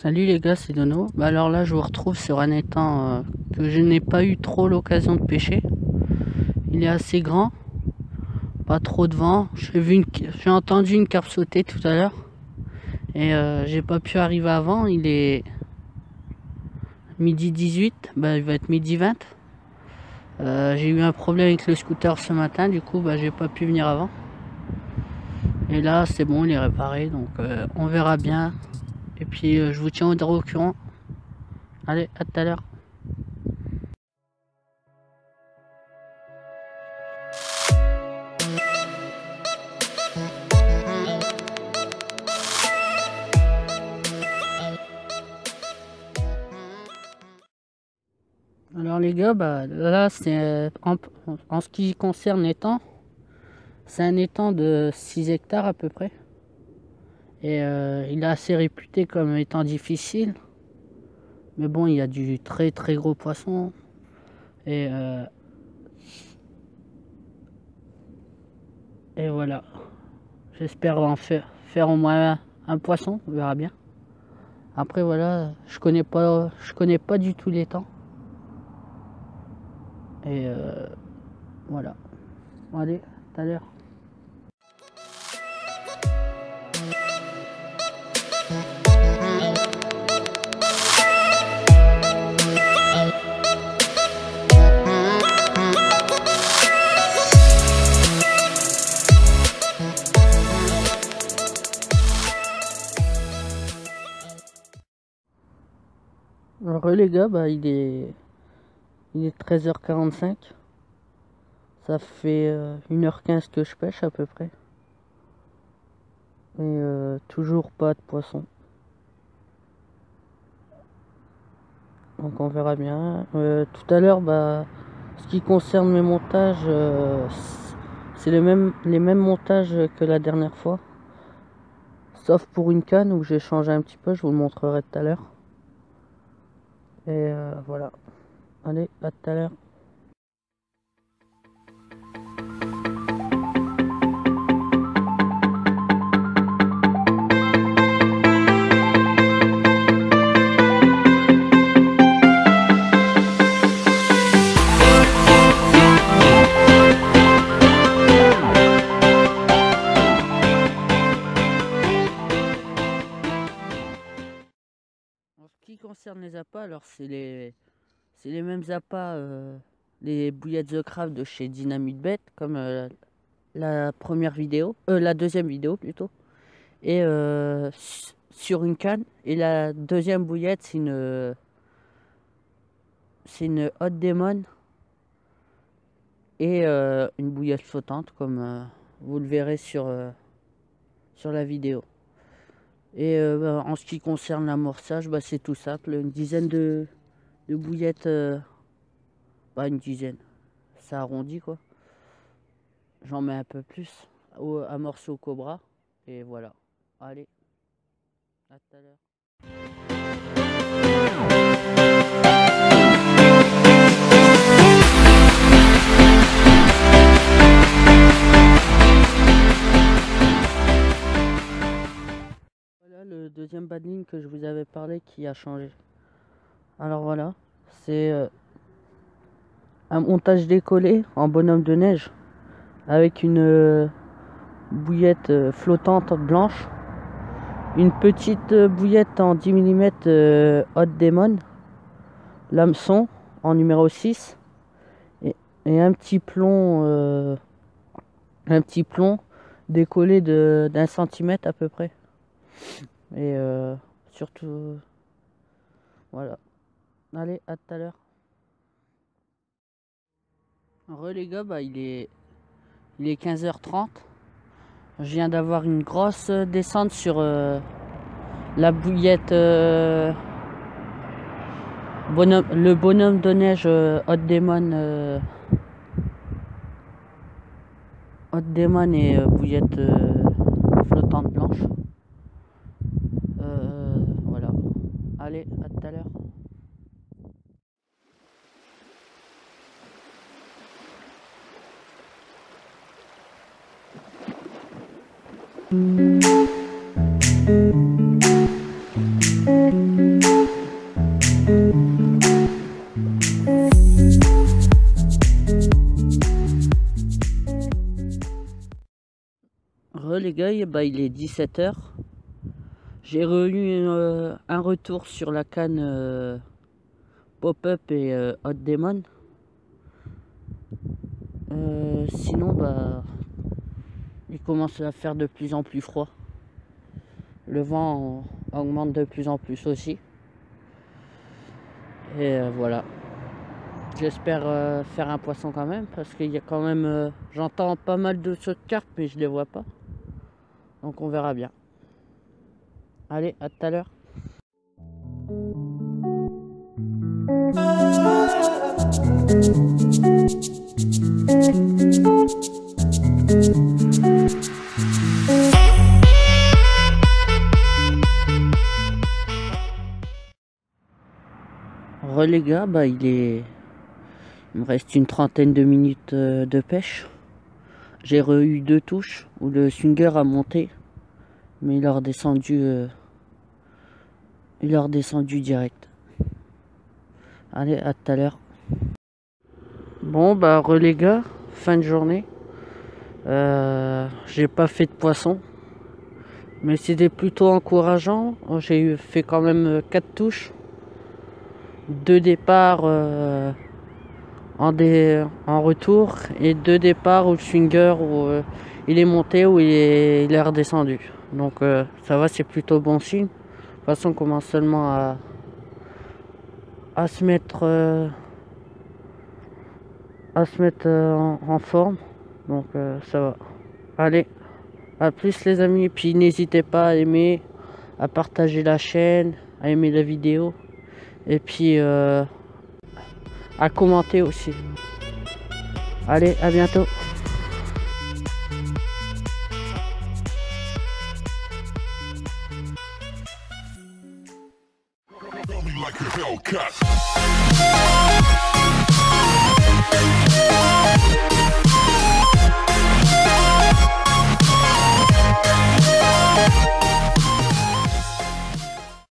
Salut les gars, c'est Dono. Alors là, je vous retrouve sur un étang que je n'ai pas eu trop l'occasion de pêcher. Il est assez grand, pas trop de vent. J'ai entendu une carpe sauter tout à l'heure et j'ai pas pu arriver avant. Il est midi 18, il va être midi 20. J'ai eu un problème avec le scooter ce matin, du coup j'ai pas pu venir avant. Et là c'est bon, il est réparé, donc on verra bien. Et puis je vous tiens au courant. Allez, à tout à l'heure. Alors les gars, là c'est en ce qui concerne l'étang, c'est un étang de 6 hectares à peu près. Et il est assez réputé comme étant difficile. Mais bon, il y a du très très gros poisson. Et voilà. J'espère en faire au moins un poisson, on verra bien. Après voilà, je connais pas du tout l'étang. Et voilà. Bon, allez, tout à l'heure. Alors les gars, il est 13h45. Ça fait 1h15 que je pêche à peu près. Et toujours pas de poisson. Donc on verra bien. Tout à l'heure, ce qui concerne mes montages, c'est les mêmes montages que la dernière fois. Sauf pour une canne où j'ai changé un petit peu, je vous le montrerai tout à l'heure. Et voilà. Allez, à tout à l'heure. En ce qui concerne les appâts, alors c'est les mêmes appâts, les bouillettes The Craft de chez Dynamite Bait, comme la première vidéo, la deuxième vidéo plutôt, et sur une canne. Et la deuxième bouillette, c'est une Hot Demon et une bouillette flottante, comme vous le verrez sur la vidéo. Et en ce qui concerne l'amorçage, c'est tout simple, une dizaine de bouillettes, une dizaine, ça arrondit quoi. J'en mets un peu plus, amorcé au cobra, et voilà. Allez, à tout à l'heure. Voilà le deuxième badling que je vous avais parlé qui a changé. Alors voilà, c'est un montage décollé en bonhomme de neige avec une bouillette flottante blanche, une petite bouillette en 10 mm Hot Demon, l'hameçon en numéro 6 et un petit plomb décollé d'1 centimètre à peu près. Et surtout voilà. Allez, à tout à l'heure. Les gars, il est 15h30. Je viens d'avoir une grosse descente sur la bouillette le bonhomme de neige Hot Demon et bouillette flottante blanche. Voilà. Allez, à tout à l'heure. Les gars, il est 17 h. J'ai eu un retour sur la canne Pop-Up et Hot Demon. Sinon, il commence à faire de plus en plus froid. Le vent augmente de plus en plus aussi. Et voilà. J'espère faire un poisson quand même, parce qu'il y a quand même... j'entends pas mal de sauts de carpe, mais je les vois pas. Donc on verra bien. Allez, à tout à l'heure. Les gars, il me reste une trentaine de minutes de pêche. J'ai eu 2 touches où le swinger a monté, mais il est redescendu direct. Allez, à tout à l'heure. Bon, les gars, fin de journée. J'ai pas fait de poisson, mais c'était plutôt encourageant. J'ai fait quand même 4 touches. 2 départs en retour et 2 départs où le swinger où il est monté ou il est redescendu. Donc ça va, c'est plutôt bon signe. De toute façon, on commence seulement à se mettre en forme. Donc ça va. Allez, à plus les amis. Puis n'hésitez pas à aimer, à partager la chaîne, à aimer la vidéo. Et puis à commenter aussi. Allez, à bientôt. Like a Hellcat.